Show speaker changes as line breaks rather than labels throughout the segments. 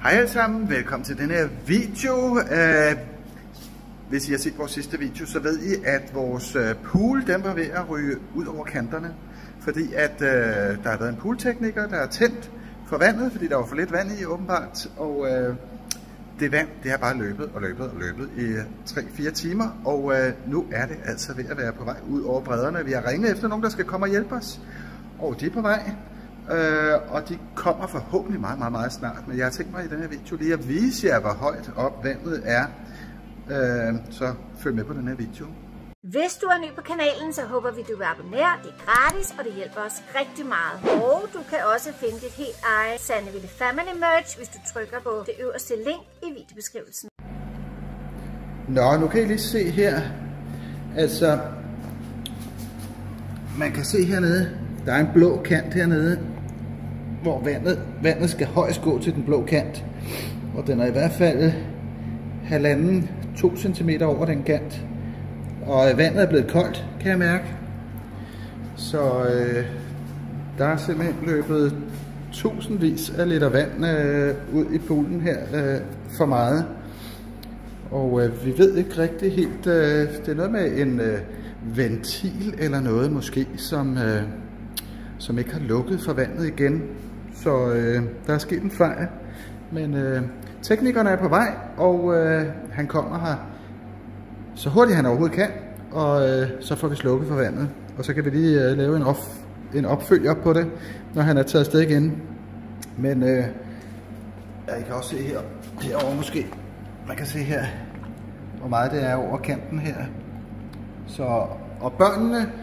Hej alle sammen, velkommen til denne her video. Hvis I har set vores sidste video, så ved I, at vores pool den var ved at ryge ud over kanterne. Fordi at der har været en pooltekniker, der er tændt for vandet, fordi der var for lidt vand i åbenbart. Og det vand, det har bare løbet i 3-4 timer. Og nu er det altså ved at være på vej ud over bredderne. Vi har ringet efter nogen, der skal komme og hjælpe os. Og de er på vej. Og de kommer forhåbentlig meget snart. Men jeg har tænkt mig i denne video lige at vise jer, hvor højt op vandet er. Så følg med på den her video.
Hvis du er ny på kanalen, så håber vi, du vil abonnere. Det er gratis, og det hjælper os rigtig meget. Og du kan også finde dit helt eget Sandeville Family Merch, hvis du trykker på det øverste link i videobeskrivelsen.
Nå, nu kan I lige se her. Altså, man kan se hernede, der er en blå kant hernede, hvor vandet skal højst gå til den blå kant. Og den er i hvert fald 1,5-2 cm over den kant. Og vandet er blevet koldt, kan jeg mærke. Så der er simpelthen løbet tusindvis af liter vand ud i poolen her for meget. Og vi ved ikke rigtig helt, det er noget med en ventil eller noget måske, som ikke har lukket for vandet igen. Så der er sket en fejl. Men teknikeren er på vej, og han kommer her så hurtigt han overhovedet kan. Og så får vi slukket for vandet. Og så kan vi lige lave en opfølger på det, når han er taget afsted igen. Men I kan også se herovre måske. Man kan se her, hvor meget det er over kanten her. Så, og børnene,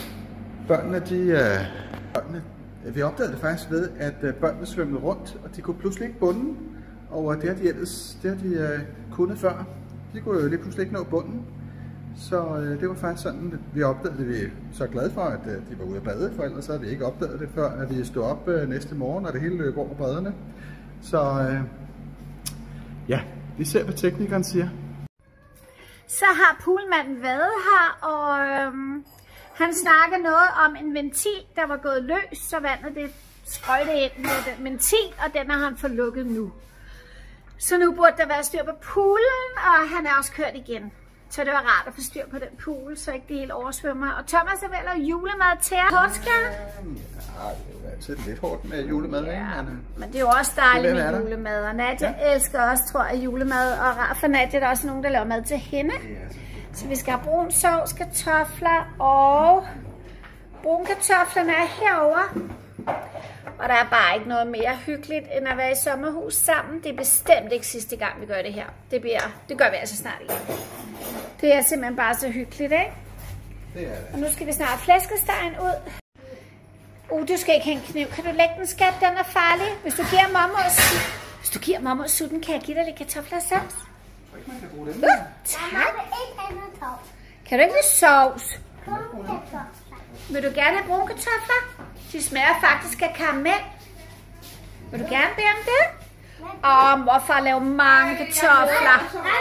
vi opdagede det faktisk ved, at børnene svømmede rundt, og de kunne pludselig ikke bunden. Og det har de kunnet før. De kunne jo lige pludselig ikke nå bunden. Så det var faktisk sådan, at vi opdagede det. Vi er så glade for, at de var ude at bade, for ellers havde vi ikke opdaget det før, at vi stod op næste morgen, og det hele løb over bredderne. Så ja, vi ser, hvad teknikeren siger.
Så har poolmanden været her, og han snakker noget om en ventil, der var gået løs, så vandet det sprøjte ind med den ventil, og den har han fået lukket nu. Så nu burde der være styr på poolen, og han er også kørt igen. Så det var rart at få styr på den pool, så ikke det hele oversvømmer. Og Thomas er ved at lave julemad til jer. Påske?
Ja, det er altid lidt hårdt med julemad.
Ja, men det er jo også dejligt med julemad. Og Nadia elsker også, tror jeg, julemad. Og rart for Nadia, der er også nogen, der laver mad til hende. Så vi skal have brun sovs, kartofler og brune kartoflerne er herovre. Og der er bare ikke noget mere hyggeligt, end at være i sommerhus sammen. Det er bestemt ikke sidste gang, vi gør det her. Det gør vi altså snart igen. Det er simpelthen bare så hyggeligt, ikke?
Det er det.
Og nu skal vi snart have flæskestegen ud. Du skal ikke have en kniv. Kan du lægge den, skat? Den er farlig. Hvis du giver mamma sutten, kan jeg give dig lidt kartofler og sovs.
Jeg tror ikke, man kan bruge den.
Tak. Kan du ikke lide sovs? Vil du gerne have brune kartofler? De smager faktisk af karamel. Vil du gerne bede om det? Morfar laver mange kartofler.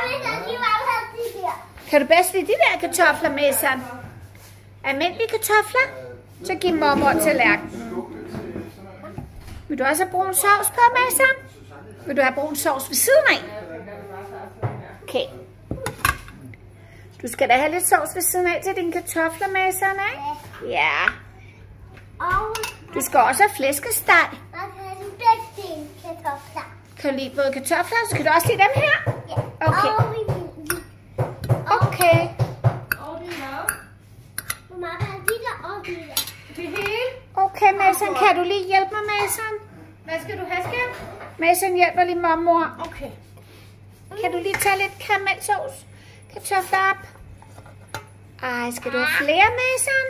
Kan du bedst lide de der kartofler, Mason? Almindelige kartofler? Så giv mormor tallerkenen. Vil du også have brun sovs på, Mason? Vil du have brun sovs ved siden af? Okay. Du skal da have lidt sovs ved siden af til dine kartofler, Mason, ikke? Ja. Du skal også have flæskesteg. Kan du lide både kartofler, så kan du også lide dem her? Okay. Okay. Okay, Mason, kan du lige hjælpe mig, Mason?
Hvad skal du have, skat?
Mason hjælper lige mormor.
Okay.
Kan du lige tage lidt karamelsovs? Kartofler op. Ej, skal du have flere, Mason?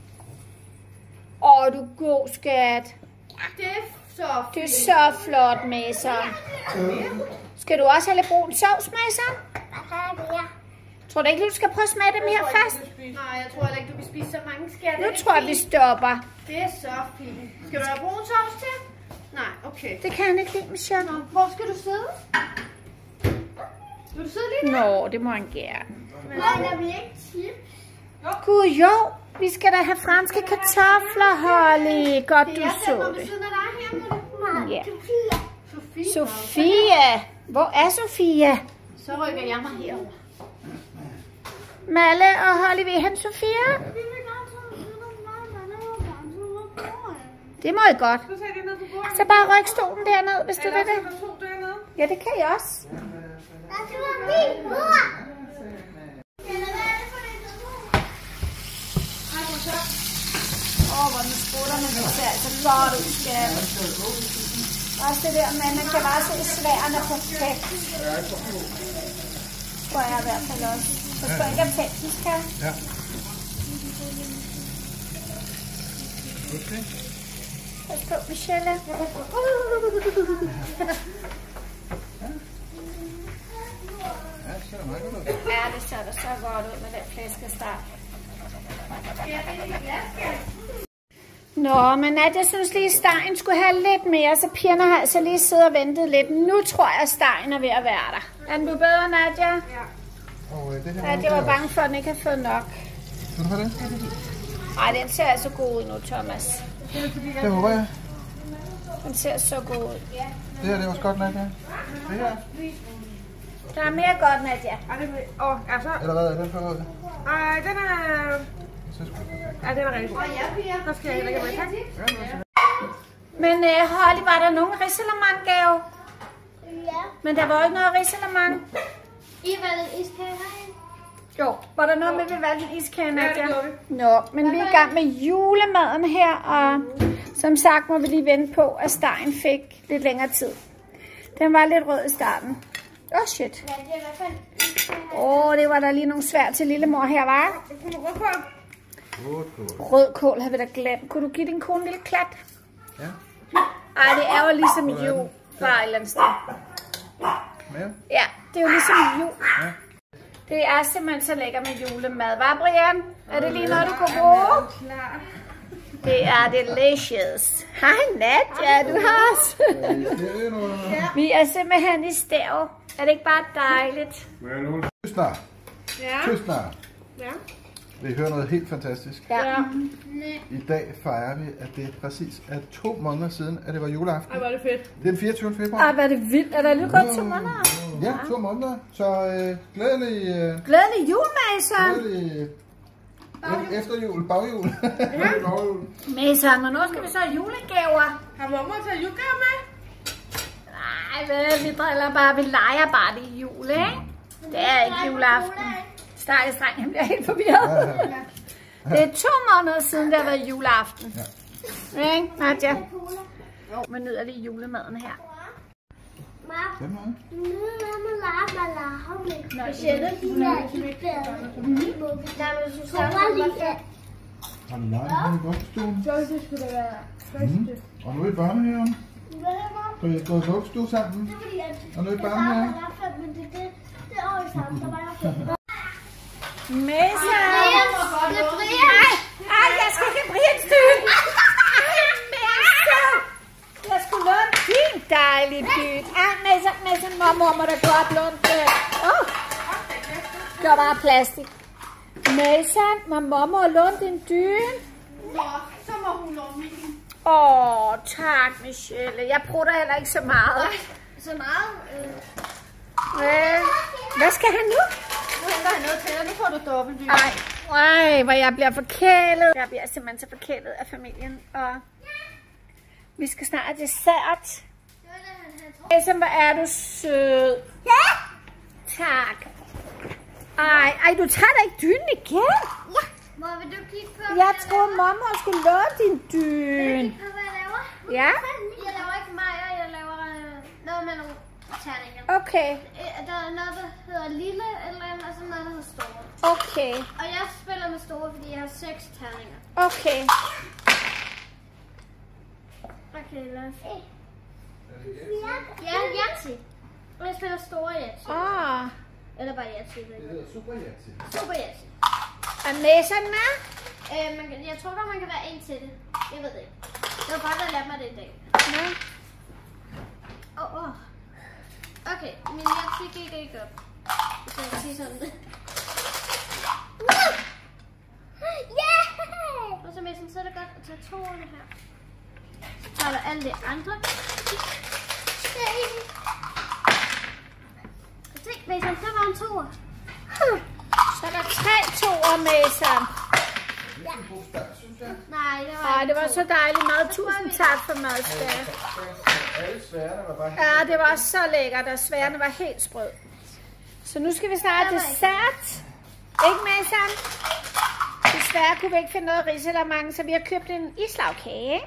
Du er god, skat.
Det er så fint.
Det er så flot, Mason. Skal du også have lidt brun sovs, Mason? Tror du ikke, du skal prøve at smage dem her først?
Nej, jeg tror ikke, du vil spise så mange, skat.
Nu tror jeg, vi stopper.
Det er så fint. Skal du have brun sovs til? Nej, okay.
Det kan han ikke lide, Michelle.
Hvor skal du sidde? Vil du sidde lige der?
Nå, det må han gerne.
Nej, vi ikke chips.
Gud, jo. Vi skal da have franske kartofler, Holly. Godt, du så det.
Ja.
Sofia! Hvor er Sofia?
Så rykker jeg mig herover.
Malle og Holly, vil I hen Sofia? Det må I godt. Så bare ryk stolen derned, hvis du vil det. Ja, det kan jeg også. Hvor den sprutterne, det ser altså godt ud, skal. Også det der med, man kan bare se sværene perfekt. Tror jeg i hvert fald også. Så skal ikke have pelsen, skal.
Ja. Okay.
Pas på, Michelle. Ja, det ser da så godt ud med den flæskesteg. Nå, men jeg synes lige, at stegen skulle have lidt mere, så pigerne har altså lige siddet og ventet lidt. Nu tror jeg, at stegen er ved at være der. Er den du bedre, Nadia? Ja. Ja, jeg var bange for, at den ikke har fået nok.
Vil du have det?
Ej, den ser altså god ud nu, Thomas.
Det håber jeg.
Den ser så god ud.
Det her, det er også godt, Nadia. Det her.
Der er mere godt, Nadia.
Eller hvad er den for ud?
Ej, den er... Ja, den er rigtig god. Der skal jeg heller ikke have tak.
Men Holly, var der nogen risalemang-gave?
Ja.
Men der var ikke noget risalemang.
I valgte iskage herinde?
Jo, var der noget med, at vi valgte en iskage, Nadia?
Ja, det gjorde vi.
Nå, men vi er i gang med julemaden her, og som sagt må vi lige vente på, at stegen fik lidt længere tid. Den var lidt rød i starten. Shit.
Ja, det er i hvert fald
Det var der lige nogle svært til lillemor her, var?
Rødkål.
Rødkål har vi da glemt. Kunne du give din kone en lille klat?
Ja.
Ej, det er jo ligesom jul bare et eller andet sted. Ja, det er jo ligesom jul.
Ja.
Det er simpelthen så lækker med julemad. Hva, Brian? Er det lige noget, du kunne bruge? Det er delicious. Hej Nadia, du har os. Vi er simpelthen i stæv. Er det ikke bare dejligt?
Søster.
Ja.
Søster.
Ja.
Vi hører noget helt fantastisk.
Ja.
I dag fejrer vi, at det præcis er 2 måneder siden, at det var juleaften.
Ej, hvor er det fedt.
Det er den 24. februar.
Ej, hvor er det vildt. Er der lige gået 2 måneder?
Ja, 2 måneder. Så glædelig...
Glædelig jul, Mason.
Glædelig... Efterjul, baghjul.
Mason, og nu skal vi så have julegaver.
Har mormor taget julegaver med?
Nej, vi driller bare. Vi leger bare det i jul, ikke? Det er ikke juleaften. Stakkels dreng, han bliver helt forvirret. Det er 2 måneder siden, det har været juleaften. Ja. Ikke, Nadia? Jo, man nyder lige julemaden her.
Har du leget her i vuggestuen? Og nu er I børnehaven. Så I er gået i vuggestue sammen. Og nu er I børnehaven.
Mason!
Det er Brian!
Ej, jeg skal ikke have Brians dyn! Ej, Mason! Jeg skulle låne din dejlige dyn. Ej, Mason, mormor må da godt låne den. Det var bare plastik. Mason, må mormor låne din dyn?
Nå, så må hun låne min.
Tak, Michelle. Jeg prutter heller ikke så meget.
Så meget?
Hvad skal han nu?
Nu henter han noget til dig. Nu får du dobbeltdyr.
Ej, hvor jeg bliver forkælet. Jeg bliver simpelthen så forkælet af familien. Og vi skal snart have dessert. Mason, hvor er du sød.
Ja!
Tak. Ej, du tager da ikke dynen igen?
Ja. Hvor vil du kigge på,
Jeg troede, mormor skulle låne din dyn.
kigge på, hvad jeg laver?
Ja?
Jeg laver ikke Maja, jeg laver noget med nogle terninger.
Okay.
Der er noget, der hedder lille, eller andet, og så noget, der hedder store.
Okay.
Og jeg spiller med store, fordi jeg har 6 terninger.
Okay.
Okay, lad os se. Ja, Yahtzee. Og jeg spiller store Yahtzee. Eller bare Yahtzee.
Det hedder Super Yahtzee.
Super Yahtzee.
Er Mason med?
Jeg tror godt, man kan være en til det. Jeg ved det ikke. Det var bare, der lærte mig det i dag.
Ja.
Okay, min Yahtzee gik ikke op. Så jeg sige sådan det. Og så Mason, så er det godt at tage 2'erne her. Så tager du alle de andre. Se, Mason, der var en toer.
Så er der 3 toer, Mason.
Nej, det var
Ej, det var så dejligt mad. Tusind tak for madskab. Ja, det var så lækkert, og sværene var helt sprød. Så nu skal vi snart have dessert. Ikke, Mason? Desværre kunne vi ikke finde noget risalamande, så vi har købt en islagkage.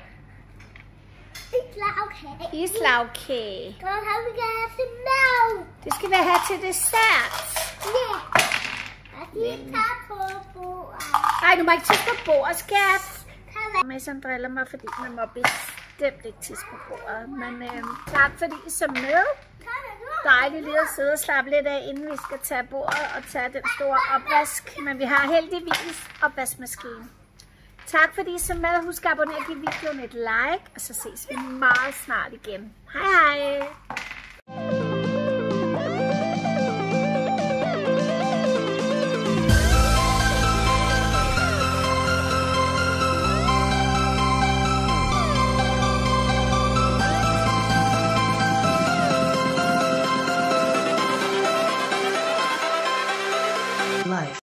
Islagkage. Det skal vi have til dessert. Nej, du må ikke tisse på bordet, skat. Mason driller mig, fordi man må bestemt ikke tisse på bordet. Men tak fordi I så med. Dejligt lige at sidde og slappe lidt af, inden vi skal tage bordet og tage den store opvask. Men vi har heldigvis opvaskemaskine. Tak fordi I så med. Husk at abonnere, give videoen et like, og så ses vi meget snart igen. Hej hej!